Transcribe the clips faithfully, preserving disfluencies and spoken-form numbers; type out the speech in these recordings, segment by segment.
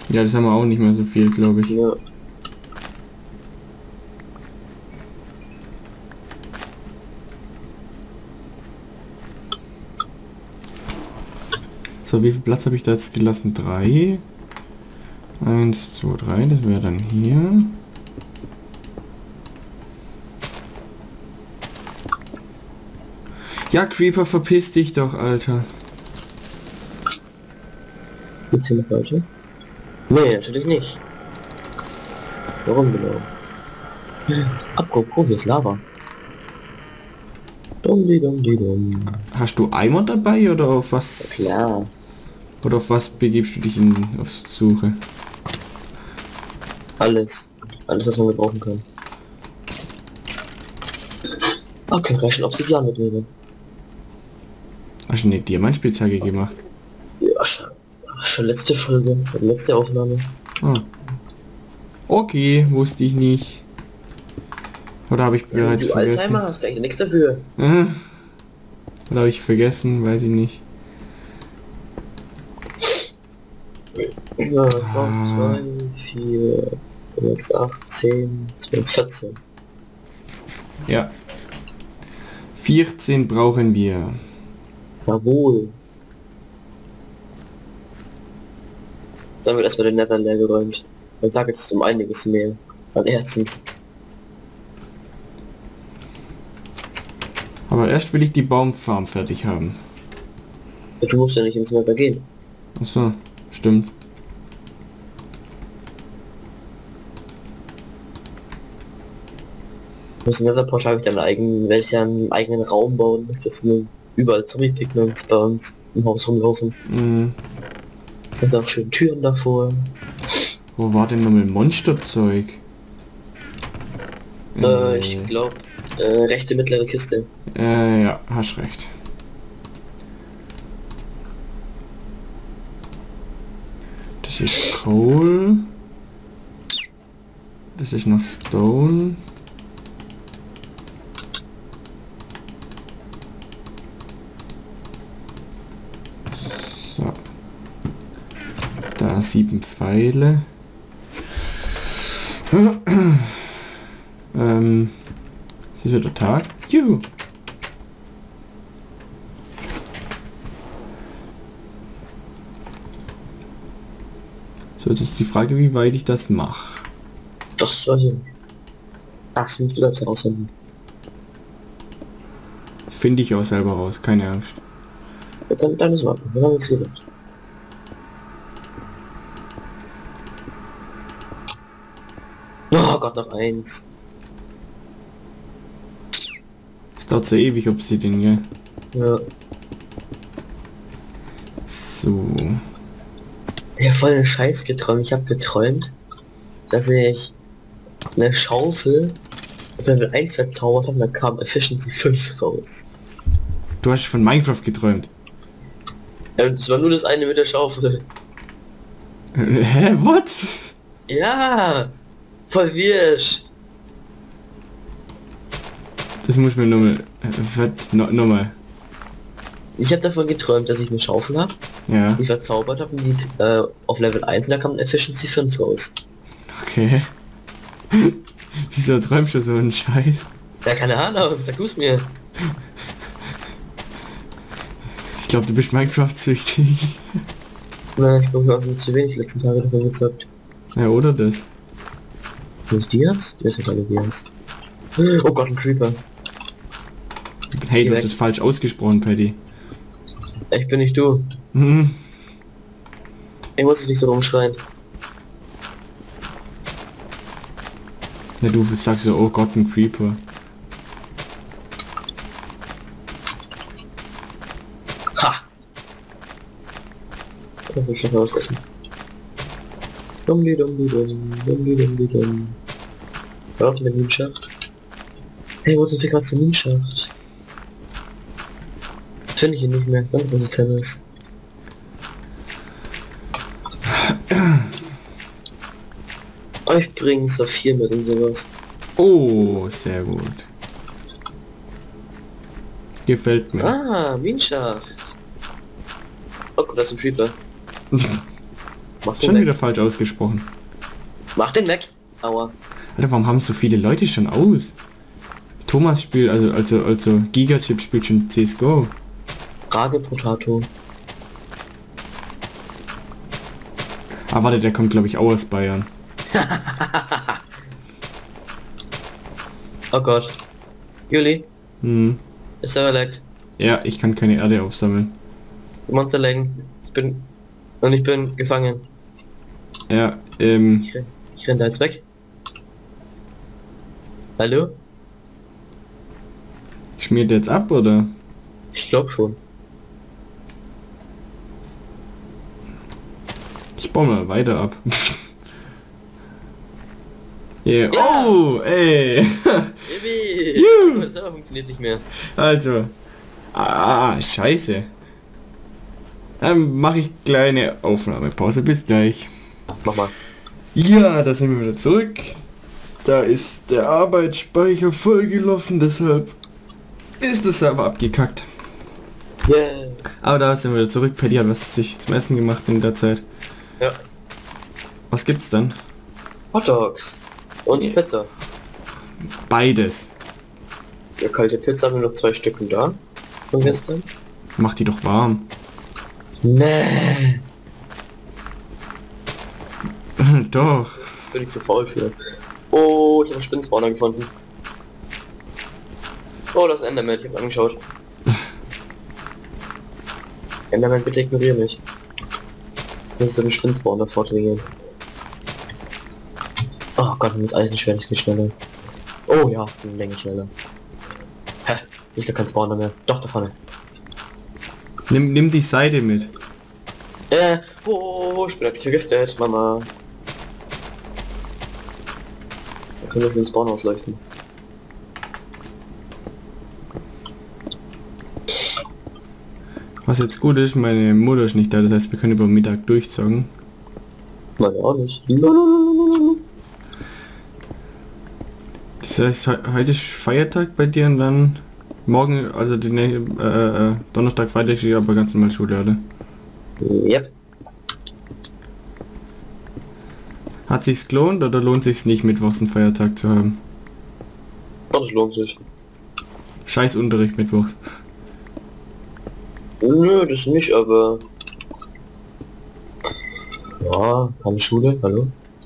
Ja, das haben wir auch nicht mehr so viel, glaube ich. Ja. So, wie viel Platz habe ich da jetzt gelassen? Drei. Eins, zwei, drei, das wäre dann hier. Ja, Creeper, verpiss dich doch, Alter. Gibt's hier noch Leute? Nee, natürlich nicht. Warum genau? Apropos, hier ist Lava. Dumm, die dumm, die dumm. Hast du Eimer dabei oder auf was? Klar. Oder auf was begibst du dich in, auf Suche? Alles. Alles, was man gebrauchen kann. Okay, gleich schon Obsidian mitnehmen. Hast du eine Diamantspitzhacke gemacht? Ja, schon, schon letzte Folge, letzte Aufnahme. Ah. Okay, wusste ich nicht. Oder habe ich bereits du vergessen? Alzheimer hast, eigentlich nichts dafür. Äh? Oder habe ich vergessen? Weiß ich nicht. Ja, ah. zwei, vier, sechs, acht, zehn, zwölf, vierzehn. Ja. vierzehn brauchen wir. Jawohl. Dann wird erstmal den Nether leer geräumt. Weil da geht es um einiges mehr an Erzen. Aber erst will ich die Baumfarm fertig haben. Ja, du musst ja nicht ins Nether gehen. Ach so, stimmt. Im Netherport habe ich dann eigenen, welche einen eigenen Raum bauen, dass das nur überall Zombie-Pigments bei uns im Haus rumlaufen. Mhm. Und auch schön Türen davor. Wo war denn nochmal Monsterzeug? Äh, ich glaube, äh, rechte mittlere Kiste. Äh, ja, hast recht. Das ist Coal. Das ist noch Stone. So. Da sieben Pfeile. ähm, es ist wieder Tag. Juhu. So, jetzt ist die Frage, wie weit ich das mache. Das soll hier. Das musst du selbst herausfinden. Finde ich auch selber raus, keine Angst. Ja, dann, dann ist warten, dann habe ich gesagt. Oh Gott, noch eins. Es dauert so ewig, ob sie den, gell? Ja. So. Ich habe voll den Scheiß geträumt. Ich habe geträumt, dass ich eine Schaufel auf Level eins verzaubert habe und dann kam Efficiency fünf raus. Du hast von Minecraft geträumt. Ja, und es war nur das eine mit der Schaufel. Hä, what? Ja, voll wirsch. Das muss mir nochmal... Äh, no, nochmal. Ich habe davon geträumt, dass ich eine Schaufel habe, Ja. die verzaubert habe und die äh, auf Level eins und da kam Efficiency fünf raus. Okay. Wieso träumst du so einen Scheiß? Ja, keine Ahnung, sag du's mir. Ich glaube, du bist Minecraft-süchtig. Na, ich glaube, ich habe zu wenig letzten Tage davon gezockt. Ja, oder das? Wo ist Dias? Der ist ja gerade Dias. Oh Gott, ein Creeper. Hey, Geh du hast weg. es falsch ausgesprochen, Paddy. Ich bin nicht du. Hm. Ich muss es nicht so rumschreien. Ja, du sagst so, oh Gott, ein Creeper. Ha! Ich will schon mal was essen. Dummdi dummdi dumm, dummdi dummdi dumm. Hör auf den Minenschacht. Hey, wo ist denn gerade der Minenschacht? Finde ich ihn nicht mehr. Danke, dass es kleiner ist. Ich bringe Saphir mit und sowas. Oh, sehr gut. Gefällt mir. Ah, Minenschacht. Oh, guck, da ist ein Creeper. Mach den Schon weg. wieder falsch ausgesprochen. Mach den weg. Aua. Alter, warum haben so viele Leute schon aus? Thomas spielt, also, also, also Gigachip spielt schon C S G O. Frage Potato. Ah, warte, der kommt glaube ich auch aus Bayern. Oh Gott. Juli, Hm. ist er leckt. Ja, ich kann keine Erde aufsammeln. Monster legen. Ich bin... Und ich bin gefangen. Ja, ähm, Ich renn, ich renn da jetzt weg. Hallo? schmiert jetzt ab, oder? Ich glaube schon. Ich baue mal weiter ab. Yeah. Ja. Oh, ey. Baby! Juhu. Das selber funktioniert nicht mehr. Also. Ah, scheiße. Dann mache ich kleine Aufnahmepause. Bis gleich. Mach mal. Ja, da sind wir wieder zurück. Da ist der Arbeitsspeicher vollgelaufen, deshalb ist der Server abgekackt. Yeah. Aber da sind wir wieder zurück. Paddy hat was sich zum Essen gemacht in der Zeit. Ja. Was gibt's dann? Hot Dogs. Und Ja. Pizza. Beides. Ja, kalte Pizza haben wir noch zwei Stücken da. Von gestern. Mach die doch warm. Nee. Doch. Bin ich zu faul für. Oh, ich habe einen Spinnenspawner gefunden. Oh, das ist ein Enderman. Ich habe angeschaut. Enderman, bitte ignoriere mich. Ich muss den Spinnenspawner fortregeln. Oh Gott, das Eisenschwert geht schneller. Oh ja, ist eine Menge schneller. Hä? Ist gar kein Spawner mehr. Doch, da vorne. Nimm, nimm die Seite mit. Äh, oh, ich bin eigentlich vergiftet, Mama. Da können wir den Spawn ausleuchten. Was jetzt gut ist, meine Mutter ist nicht da, das heißt wir können über Mittag durchzocken. Meine auch nicht. Lululululul. Das heißt, he heute ist Feiertag bei dir und dann morgen, also die ne äh, äh, Donnerstag, Freitag ist aber ganz normal Schule, oder? Yep. Hat sich's gelohnt oder lohnt sich's nicht, mittwochs einen Feiertag zu haben? Das lohnt sich. Scheiß Unterricht mittwochs. Nö, das nicht, aber... Ja, keine Schule, hallo?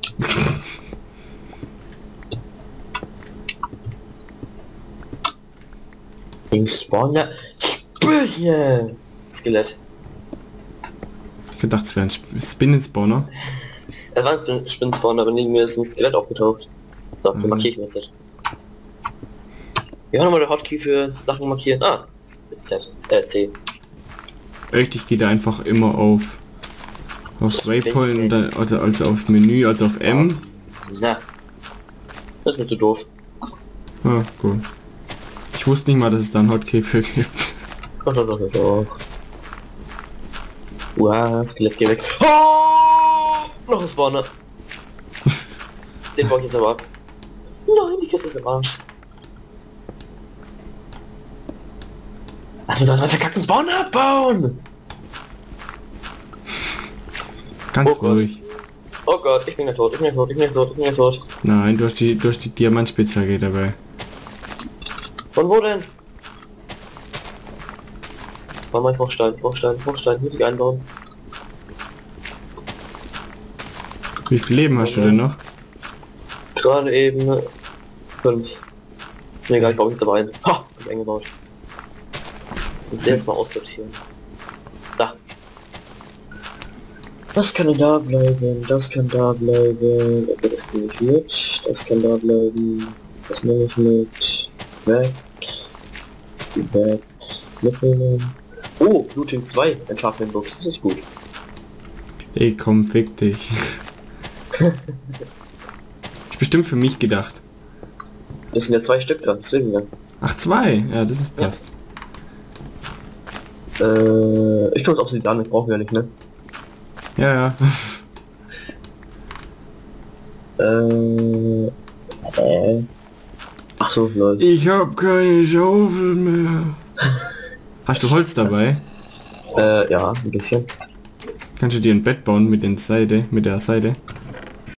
Im Spawner... Böse! Skelett. Ich gedacht, es wäre ein Sp Spinnen-Spawner. Er war ein Spinnenspawner, aber neben mir ist ein Skelett aufgetaucht. So, den Mhm. markiere ich mir jetzt. Wir haben nochmal der Hotkey für Sachen markieren. Ah, Z, äh, C. Echt, ich gehe da einfach immer auf auf Waypoint und dann, also, also auf Menü, also auf M. Na. Das ist mir zu doof. Ah, gut. Ich wusste nicht mal, dass es da einen Hotkey für gibt. Doch, doch, doch, doch, doch. Uah, Skelett, geh weg. Oh! Noch ein Spawner. Den baue ich jetzt aber ab. Nein, die Kiste ist im Arsch. Lass mich doch einen verkackten Spawner abbauen! Ganz Oh Gott. ruhig. Oh Gott, ich bin ja tot, ich bin ja tot, ich bin ja tot, ich bin ja tot. Nein, du hast die, du hast die Diamantspitzhacke dabei. Von wo denn? War mein Hochstein, Hochstein, Hochstein, muss ich einbauen. Wie viel Leben hast du denn noch? Gerade eben fünf. Nee, egal, ich baue jetzt aber ein. Ha! Hab ich eingebaut. Ich muss erst mal aussortieren. Da. Das kann da bleiben, das kann da bleiben, das nehme ich mit, das kann da bleiben, das nehme ich mit, weg, weg, mitnehmen. Oh, Looting zwei, Enchantment Box, das ist gut. Ey, komm, fick dich. Ist bestimmt für mich gedacht. Das sind ja zwei Stück da, deswegen ja. Ach, zwei? Ja, das ist passt. Äh, ich tue es Obsidian, ich brauche ja nicht, ne? Ja, ja. Äh, äh. Ach so, Leute. Ich hab keine Schaufel mehr. Hast du Holz dabei? Äh, ja, ein bisschen. Kannst du dir ein Bett bauen mit den Seite, mit der Seite?